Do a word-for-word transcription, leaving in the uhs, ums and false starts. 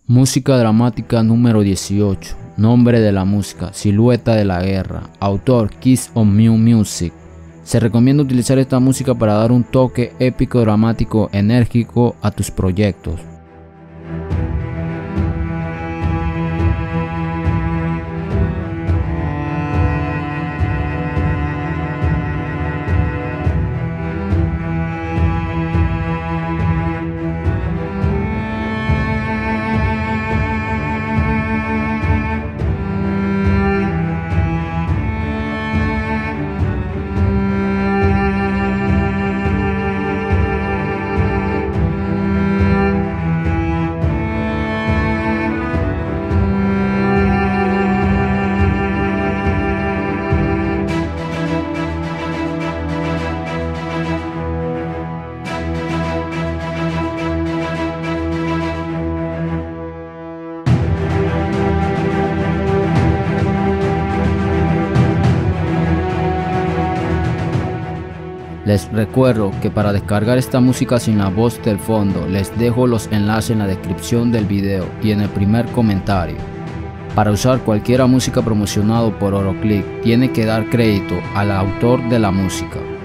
Música dramática número dieciocho. Nombre de la música: Silueta de la Guerra. Autor: Kiss of Mew Music. Se recomienda utilizar esta música para dar un toque épico, dramático, enérgico a tus proyectos. Les recuerdo que para descargar esta música sin la voz del fondo, les dejo los enlaces en la descripción del video y en el primer comentario. Para usar cualquier música promocionado por Oroclick, tiene que dar crédito al autor de la música.